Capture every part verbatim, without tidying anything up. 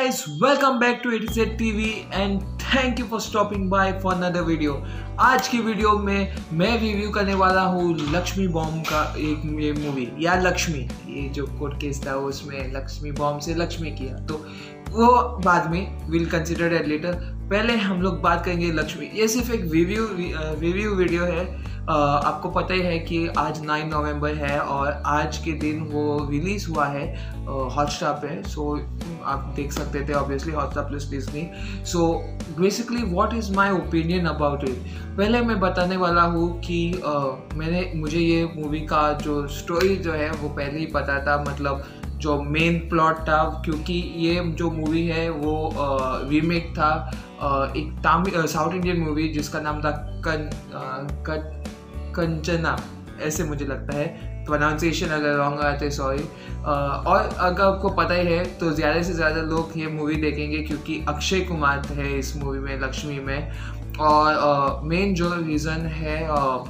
guys, welcome back to A to Z T V and thank you for stopping by for another video। आज की video में मैं review करने वाला हूँ लक्ष्मी बॉम्ब का एक ये मूवी या लक्ष्मी, ये जो कोर्ट केस था उसमें लक्ष्मी बॉम्ब से लक्ष्मी किया, तो वो बाद में विल कंसिडर एट लेटर। पहले हम लोग बात करेंगे लक्ष्मी। ये सिर्फ एक रिव्यू रिव्यू वीडियो है। uh, आपको पता ही है कि आज नौ नवंबर है और आज के दिन वो रिलीज़ हुआ है हॉटस्टार uh, पे। सो so, आप देख सकते थे obviously Hotstar plus Disney. So basically what is my opinion about it. पहले मैं बताने वाला हूँ कि uh, मैंने मुझे ये मूवी का जो स्टोरी जो है वो पहले ही पता था, मतलब जो मेन प्लॉट था, क्योंकि ये जो मूवी है वो रीमेक uh, था uh, एक तमिल साउथ इंडियन मूवी जिसका नाम था कं, uh, कं, कंचना, ऐसे मुझे लगता है। प्रोनाउंसिएशन अगर रॉन्ग आते सॉरी। और अगर आपको पता ही है तो ज़्यादा से ज़्यादा लोग ये मूवी देखेंगे क्योंकि अक्षय कुमार है इस मूवी में लक्ष्मी में। और मेन uh, जो रीज़न है, uh,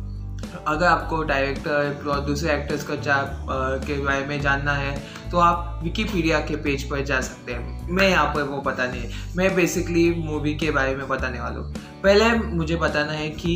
अगर आपको डायरेक्टर और दूसरे एक्टर्स का चा के बारे में जानना है तो आप विकीपीडिया के पेज पर जा सकते हैं। मैं यहाँ पर वो बताने है, मैं बेसिकली मूवी के बारे में बताने वाला हूँ। पहले मुझे बताना है कि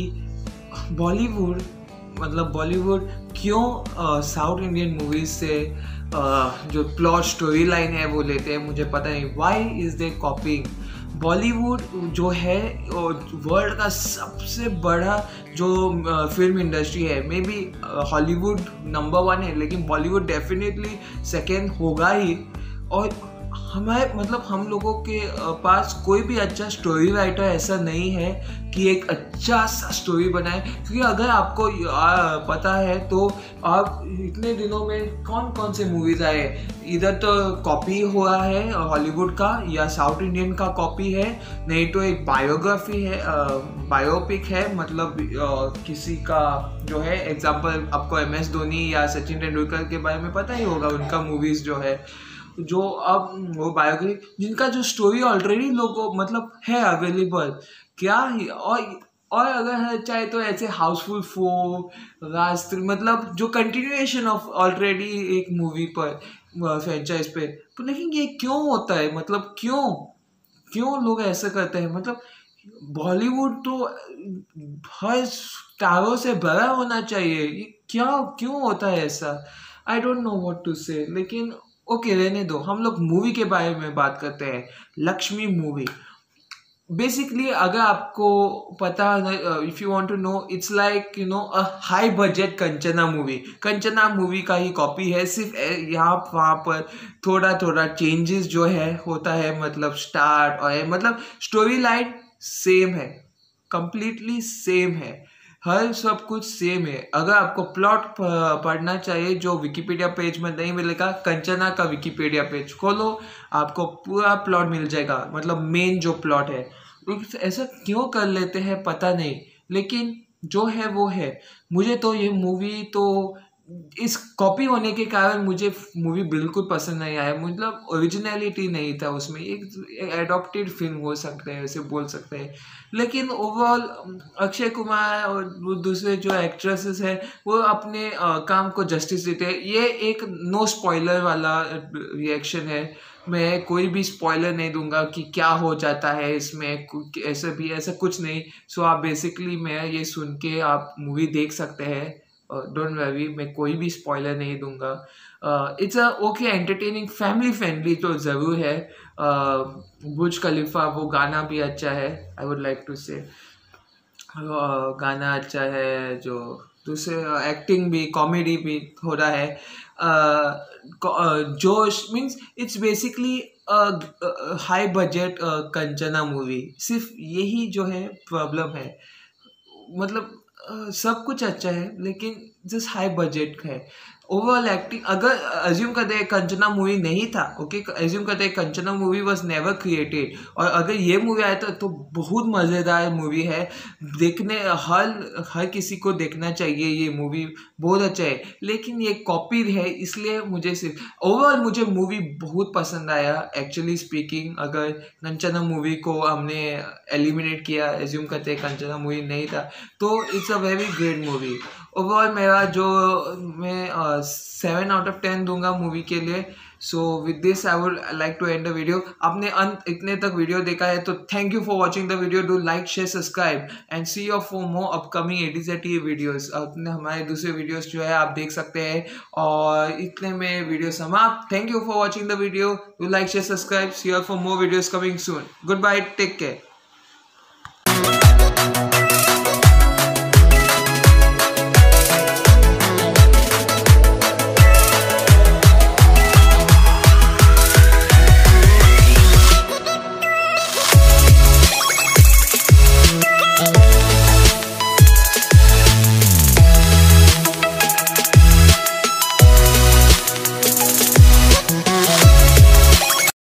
बॉलीवुड मतलब बॉलीवुड क्यों साउथ इंडियन मूवीज से uh, जो प्लॉट स्टोरी लाइन है वो लेते हैं, मुझे पता नहीं। Why is they copying. Bollywood जो है वर्ल्ड का सबसे बड़ा जो फिल्म इंडस्ट्री है, maybe Hollywood number one है लेकिन बॉलीवुड डेफिनेटली सेकेंड होगा ही। और हमारे मतलब हम लोगों के पास कोई भी अच्छा स्टोरी राइटर ऐसा नहीं है कि एक अच्छा सा स्टोरी बनाए। क्योंकि अगर आपको पता है तो आप इतने दिनों में कौन कौन से मूवीज़ आए, इधर तो कॉपी हुआ है हॉलीवुड का या साउथ इंडियन का कॉपी है, नहीं तो एक बायोग्राफी है, बायोपिक है, मतलब किसी का जो है एग्जाम्पल आपको एम एस धोनी या सचिन तेंदुलकर के बारे में पता ही होगा, उनका मूवीज़ जो है जो अब वो बायोग्राफी जिनका जो स्टोरी ऑलरेडी लोगों मतलब है अवेलेबल क्या ही। और और अगर है चाहे तो ऐसे हाउसफुल फोर रास्त्री, मतलब जो कंटिन्यूएशन ऑफ ऑलरेडी एक मूवी पर फ्रेंचाइज पे, तो लेकिन ये क्यों होता है, मतलब क्यों क्यों लोग ऐसा करते हैं। मतलब बॉलीवुड तो हर स्टारों से बड़ा होना चाहिए, ये क्या क्यों होता है ऐसा, I don't know what to say. लेकिन ओके okay, रहने दो, हम लोग मूवी के बारे में बात करते हैं। लक्ष्मी मूवी बेसिकली अगर आपको पता, if you want to know, it's like you know a high budget Kanchana movie. Kanchana movie का ही कॉपी है, सिर्फ यहाँ वहाँ पर थोड़ा थोड़ा चेंजेस जो है होता है, मतलब स्टार्ट और मतलब स्टोरी लाइन सेम है, कंप्लीटली सेम है, हर सब कुछ सेम है। अगर आपको प्लॉट पढ़ना चाहिए जो विकिपीडिया पेज में नहीं मिलेगा, कंचना का विकिपीडिया पेज खोलो, आपको पूरा प्लॉट मिल जाएगा, मतलब मेन जो प्लॉट है। ऐसा क्यों कर लेते हैं पता नहीं, लेकिन जो है वो है। मुझे तो ये मूवी तो इस कॉपी होने के कारण मुझे मूवी बिल्कुल पसंद नहीं आया, मतलब ओरिजिनलिटी नहीं था उसमें, एक एडॉप्टेड फिल्म हो सकते हैं ऐसे बोल सकते हैं। लेकिन ओवरऑल अक्षय कुमार और दूसरे जो एक्ट्रेसेस हैं वो अपने आ, काम को जस्टिस देते हैं। ये एक नो स्पॉइलर वाला रिएक्शन है, मैं कोई भी स्पॉइलर नहीं दूंगा कि क्या हो जाता है इसमें, ऐसा भी ऐसा कुछ नहीं। सो आप बेसिकली मैं ये सुन के आप मूवी देख सकते हैं, डोंट वरी, मैं कोई भी स्पॉइलर नहीं दूंगा। It's a okay entertaining family friendly तो ज़रूर है। बुर्ज खलीफा वो गाना भी अच्छा है, आई वुड लाइक टू से गाना अच्छा है, जो दूसरे एक्टिंग भी कॉमेडी भी थोड़ा है। जोश means it's basically high budget Kanchana movie, सिर्फ यही जो है प्रॉब्लम है। मतलब Uh, सब कुछ अच्छा है लेकिन जस्ट हाई बजट है। ओवरऑल एक्टिंग अगर अज्यूम करते हैं कंचना मूवी नहीं था, ओके अज्यूम करते हैं Kanchana movie was never created, और अगर ये मूवी आया था तो बहुत मज़ेदार मूवी है, देखने हर हर किसी को देखना चाहिए, ये मूवी बहुत अच्छा है। लेकिन ये कॉपी है, इसलिए मुझे सिर्फ ओवरऑल मुझे मूवी बहुत पसंद आया एक्चुअली स्पीकिंग। अगर कंचना मूवी को हमने एलिमिनेट किया, एज्यूम करते हैं कंचना मूवी नहीं था, तो it's a very great movie. Overall मेरा जो मैं सेवन आउट ऑफ टेन दूंगा मूवी के लिए। So with this I would like to end the video. आपने अंत इतने तक वीडियो देखा है तो thank you for watching the video. Do like share subscribe and see your for more upcoming A D Z T videos. अपने हमारे दूसरे वीडियोज़ जो है आप देख सकते हैं। और इतने में वीडियो समाप्त। Thank you for watching the video. Do like share subscribe, see your for more videos coming soon. Goodbye, take care.